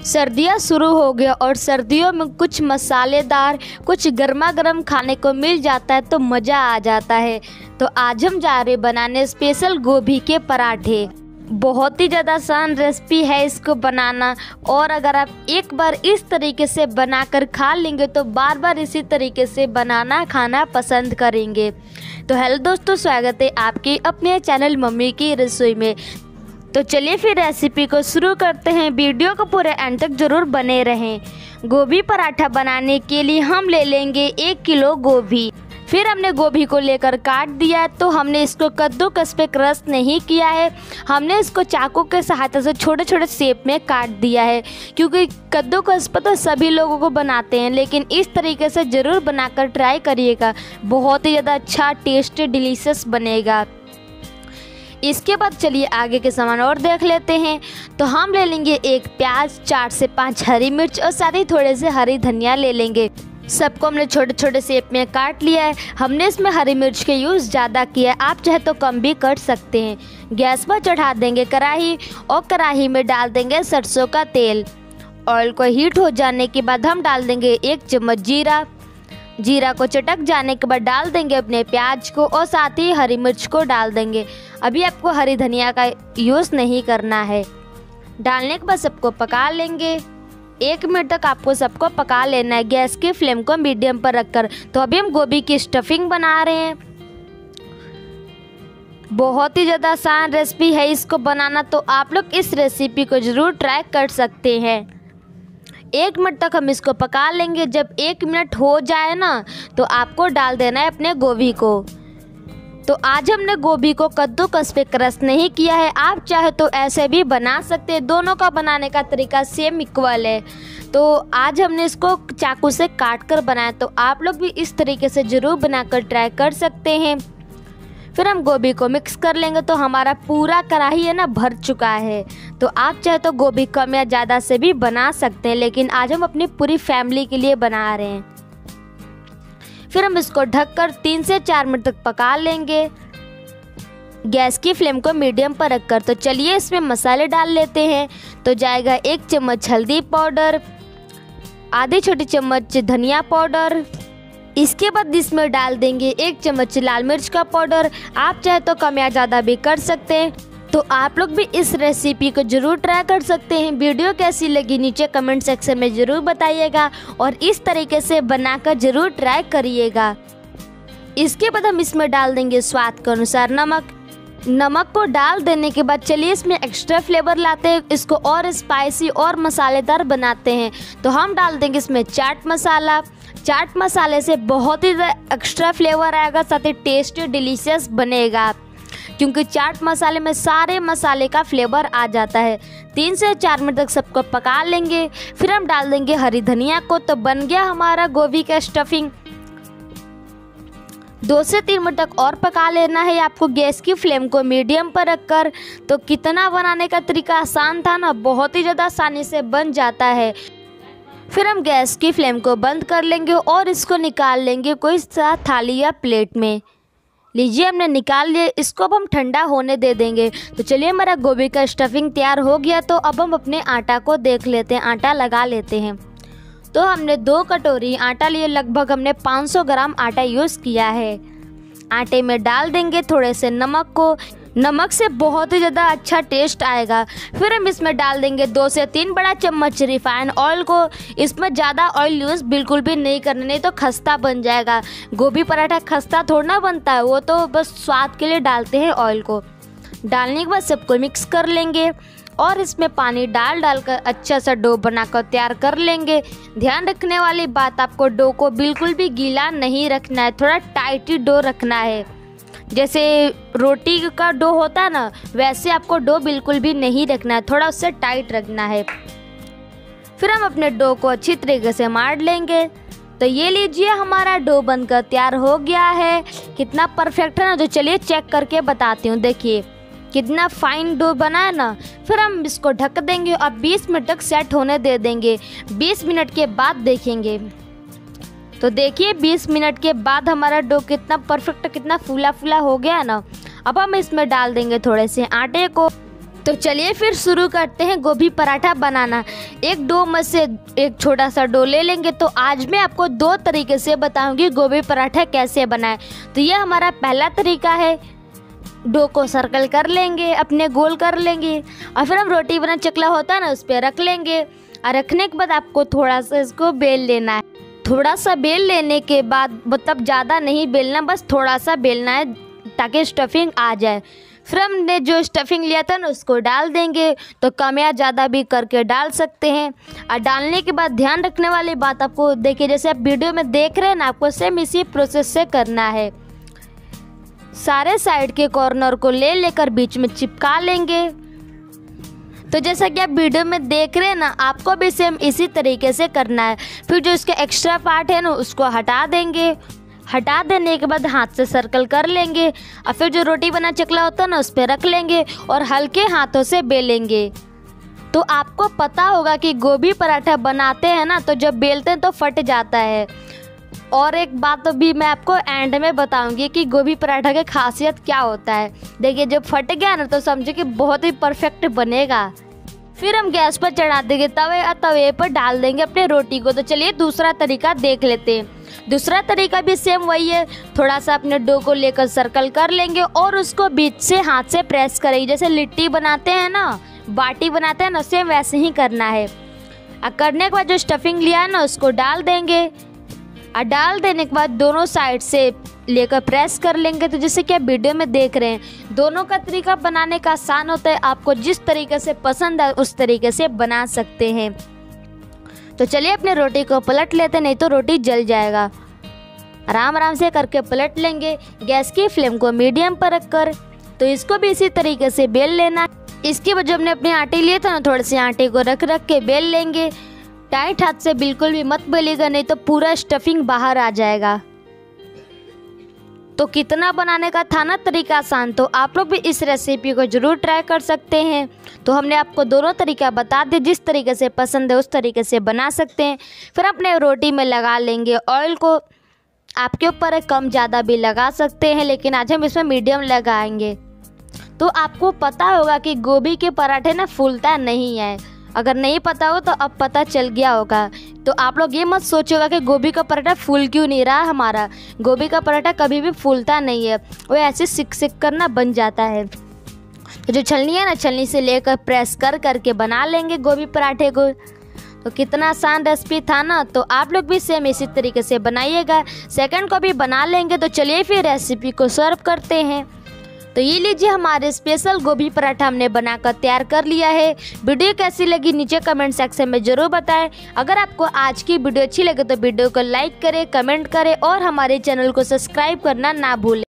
सर्दियाँ शुरू हो गया और सर्दियों में कुछ मसालेदार कुछ गर्मा गर्म खाने को मिल जाता है तो मज़ा आ जाता है। तो आज हम जा रहे बनाने स्पेशल गोभी के पराठे। बहुत ही ज़्यादा आसान रेसिपी है इसको बनाना, और अगर आप एक बार इस तरीके से बनाकर खा लेंगे तो बार बार इसी तरीके से बनाना खाना पसंद करेंगे। तो हेलो दोस्तों, स्वागत है आपके अपने चैनल मम्मी की रसोई में। तो चलिए फिर रेसिपी को शुरू करते हैं। वीडियो को पूरे एंड तक ज़रूर बने रहें। गोभी पराठा बनाने के लिए हम ले लेंगे 1 किलो गोभी। फिर हमने गोभी को लेकर काट दिया है, तो हमने इसको कद्दूकस पे क्रश नहीं किया है, हमने इसको चाकू के सहायता से छोटे छोटे शेप में काट दिया है। क्योंकि कद्दूकस पर तो सभी लोगों को बनाते हैं, लेकिन इस तरीके से ज़रूर बनाकर ट्राई करिएगा, बहुत ही ज़्यादा अच्छा टेस्टी डिलीशियस बनेगा। इसके बाद चलिए आगे के सामान और देख लेते हैं। तो हम ले लेंगे 1 प्याज, 4 से 5 हरी मिर्च और साथ ही थोड़े से हरी धनिया ले लेंगे। सबको हमने छोटे छोटे शेप में काट लिया है। हमने इसमें हरी मिर्च के यूज़ ज़्यादा किया है, आप चाहे तो कम भी कर सकते हैं। गैस पर चढ़ा देंगे कढ़ाई और कढ़ाई में डाल देंगे सरसों का तेल। ऑयल को हीट हो जाने के बाद हम डाल देंगे 1 चम्मच जीरा। जीरा को चटक जाने के बाद डाल देंगे अपने प्याज को और साथ ही हरी मिर्च को डाल देंगे। अभी आपको हरी धनिया का यूज़ नहीं करना है। डालने के बाद सबको पका लेंगे। 1 मिनट तक आपको सबको पका लेना है, गैस की फ्लेम को मीडियम पर रखकर। तो अभी हम गोभी की स्टफिंग बना रहे हैं। बहुत ही ज़्यादा आसान रेसिपी है इसको बनाना, तो आप लोग इस रेसिपी को ज़रूर ट्राई कर सकते हैं। 1 मिनट तक हम इसको पका लेंगे। जब 1 मिनट हो जाए ना, तो आपको डाल देना है अपने गोभी को। तो आज हमने गोभी को कद्दूकस पे क्रश नहीं किया है, आप चाहे तो ऐसे भी बना सकते हैं, दोनों का बनाने का तरीका सेम इक्वल है। तो आज हमने इसको चाकू से काट कर बनाया, तो आप लोग भी इस तरीके से ज़रूर बनाकर ट्राई कर सकते हैं। फिर हम गोभी को मिक्स कर लेंगे। तो हमारा पूरा कढ़ाई है ना भर चुका है, तो आप चाहे तो गोभी कम या ज़्यादा से भी बना सकते हैं, लेकिन आज हम अपनी पूरी फैमिली के लिए बना रहे हैं। फिर हम इसको ढककर 3 से 4 मिनट तक पका लेंगे, गैस की फ्लेम को मीडियम पर रखकर। तो चलिए इसमें मसाले डाल लेते हैं। तो जाएगा 1 चम्मच हल्दी पाउडर, आधी छोटी चम्मच धनिया पाउडर। इसके बाद इसमें डाल देंगे 1 चम्मच लाल मिर्च का पाउडर, आप चाहे तो कम या ज़्यादा भी कर सकते हैं। तो आप लोग भी इस रेसिपी को ज़रूर ट्राई कर सकते हैं। वीडियो कैसी लगी नीचे कमेंट सेक्शन में ज़रूर बताइएगा और इस तरीके से बनाकर ज़रूर ट्राई करिएगा। इसके बाद हम इसमें डाल देंगे स्वाद के अनुसार नमक। नमक को डाल देने के बाद चलिए इसमें एक्स्ट्रा फ्लेवर लाते हैं, इसको और स्पाइसी और मसालेदार बनाते हैं। तो हम डाल देंगे इसमें चाट मसाला। चाट मसाले से बहुत ही एक्स्ट्रा फ्लेवर आएगा, साथ ही टेस्टी डिलीशियस बनेगा, क्योंकि चाट मसाले में सारे मसाले का फ्लेवर आ जाता है। 3 से 4 मिनट तक सबको पका लेंगे। फिर हम डाल देंगे हरी धनिया को। तो बन गया हमारा गोभी का स्टफिंग। 2 से 3 मिनट तक और पका लेना है आपको, गैस की फ्लेम को मीडियम पर रखकर। तो कितना बनाने का तरीका आसान था ना, बहुत ही ज़्यादा आसानी से बन जाता है। फिर हम गैस की फ्लेम को बंद कर लेंगे और इसको निकाल लेंगे कोई सा थाली या प्लेट में। लीजिए हमने निकाल लिया, इसको अब हम ठंडा होने दे देंगे। तो चलिए हमारा गोभी का स्टफिंग तैयार हो गया। तो अब हम अपने आटा को देख लेते हैं, आटा लगा लेते हैं। तो हमने 2 कटोरी आटा लिए, लगभग हमने 500 ग्राम आटा यूज़ किया है। आटे में डाल देंगे थोड़े से नमक को, नमक से बहुत ही ज़्यादा अच्छा टेस्ट आएगा। फिर हम इसमें डाल देंगे 2 से 3 बड़ा चम्मच रिफाइंड ऑयल को। इसमें ज़्यादा ऑयल यूज़ बिल्कुल भी नहीं करना, नहीं तो खस्ता बन जाएगा। गोभी पराठा खस्ता थोड़ा ना बनता है, वो तो बस स्वाद के लिए डालते हैं ऑयल को। डालने के बाद सबको मिक्स कर लेंगे और इसमें पानी डालकर अच्छा सा डो बनाकर तैयार कर लेंगे। ध्यान रखने वाली बात, आपको डो को बिल्कुल भी गीला नहीं रखना है, थोड़ा टाइट ही डो रखना है। जैसे रोटी का डो होता है ना, वैसे आपको डो बिल्कुल भी नहीं रखना है, थोड़ा उससे टाइट रखना है। फिर हम अपने डो को अच्छी तरीके से मार लेंगे। तो ये लीजिए हमारा डो बनकर तैयार हो गया है। कितना परफेक्ट है ना, तो चलिए चेक करके बताती हूँ। देखिए कितना फाइन डो बना है ना। फिर हम इसको ढक देंगे और 20 मिनट तक सेट होने दे देंगे। 20 मिनट के बाद देखेंगे। तो देखिए 20 मिनट के बाद हमारा डो कितना परफेक्ट, कितना फूला फूला हो गया है ना। अब हम इसमें डाल देंगे थोड़े से आटे को। तो चलिए फिर शुरू करते हैं गोभी पराठा बनाना। एक डो में से एक छोटा सा डो ले लेंगे। तो आज मैं आपको दो तरीके से बताऊंगी गोभी पराठा कैसे बनाएं। तो ये हमारा पहला तरीका है, डो को सर्कल कर लेंगे, अपने गोल कर लेंगे और फिर हम रोटी बना चकला होता है ना उस पर रख लेंगे। और रखने के बाद आपको थोड़ा सा इसको बेल लेना है। थोड़ा सा बेल लेने के बाद, मतलब ज़्यादा नहीं बेलना, बस थोड़ा सा बेलना है ताकि स्टफिंग आ जाए। फिर हमने जो स्टफिंग लिया था ना उसको डाल देंगे। तो कम या ज़्यादा भी करके डाल सकते हैं। और डालने के बाद ध्यान रखने वाली बात आपको, देखिए जैसे आप वीडियो में देख रहे हैं ना, आपको सेम इसी प्रोसेस से करना है। सारे साइड के कॉर्नर को ले लेकर बीच में चिपका लेंगे। तो जैसा कि आप वीडियो में देख रहे हैं ना, आपको भी सेम इसी तरीके से करना है। फिर जो इसका एक्स्ट्रा पार्ट है ना उसको हटा देंगे। हटा देने के बाद हाथ से सर्कल कर लेंगे और फिर जो रोटी बना चकला होता है ना उस पर रख लेंगे और हल्के हाथों से बेलेंगे। तो आपको पता होगा कि गोभी पराठा बनाते हैं ना तो जब बेलते हैं तो फट जाता है। और एक बात तो भी मैं आपको एंड में बताऊंगी कि गोभी पराठा की खासियत क्या होता है। देखिए जब फट गया ना तो समझो कि बहुत ही परफेक्ट बनेगा। फिर हम गैस पर चढ़ा देंगे तवे और तवे पर डाल देंगे अपने रोटी को। तो चलिए दूसरा तरीका देख लेते हैं। दूसरा तरीका भी सेम वही है। थोड़ा सा अपने डो को लेकर सर्कल कर लेंगे और उसको बीच से हाथ से प्रेस करेंगे। जैसे लिट्टी बनाते हैं ना, बाटी बनाते हैं ना, सेम वैसे ही करना है। और करने के बाद जो स्टफिंग लिया है ना उसको डाल देंगे। और डाल देने के बाद दोनों साइड से लेकर प्रेस कर लेंगे। तो जैसे कि आप वीडियो में देख रहे हैं, दोनों का तरीका बनाने का आसान होता है। आपको जिस तरीके से पसंद है उस तरीके से बना सकते हैं। तो चलिए अपने रोटी को पलट लेते, नहीं तो रोटी जल जाएगा। आराम आराम से करके पलट लेंगे, गैस की फ्लेम को मीडियम पर रखकर। तो इसको भी इसी तरीके से बेल लेना। इसके बाद जो हमने अपने आटे लिए थे ना, थोड़े से आटे को रख के बेल लेंगे। टाइट हाथ से बिल्कुल भी मत बेलिएगा, नहीं तो पूरा स्टफिंग बाहर आ जाएगा। तो कितना बनाने का था ना तरीका आसान, तो आप लोग भी इस रेसिपी को ज़रूर ट्राई कर सकते हैं। तो हमने आपको दोनों तरीका बता दिए, जिस तरीके से पसंद है उस तरीके से बना सकते हैं। फिर अपने रोटी में लगा लेंगे ऑयल को। आपके ऊपर है, कम ज़्यादा भी लगा सकते हैं, लेकिन आज हम इसमें मीडियम लगाएंगे। तो आपको पता होगा कि गोभी के पराठे ना फूलता नहीं है। अगर नहीं पता हो तो अब पता चल गया होगा। तो आप लोग ये मत सोचिएगा कि गोभी का पराठा फूल क्यों नहीं रहा हमारा। गोभी का पराठा कभी भी फूलता नहीं है, वो ऐसे सिक करना बन जाता है। तो जो छलनी है ना, छलनी से लेकर प्रेस करके बना लेंगे गोभी पराठे को। तो कितना आसान रेसिपी था ना। तो आप लोग भी सेम इसी तरीके से बनाइएगा। सेकंड को भी बना लेंगे। तो चलिए फिर रेसिपी को सर्व करते हैं। तो ये लीजिए, हमारे स्पेशल गोभी पराठा हमने बनाकर तैयार कर लिया है। वीडियो कैसी लगी नीचे कमेंट सेक्शन में ज़रूर बताएं। अगर आपको आज की वीडियो अच्छी लगे तो वीडियो को लाइक करें, कमेंट करें और हमारे चैनल को सब्सक्राइब करना ना भूलें।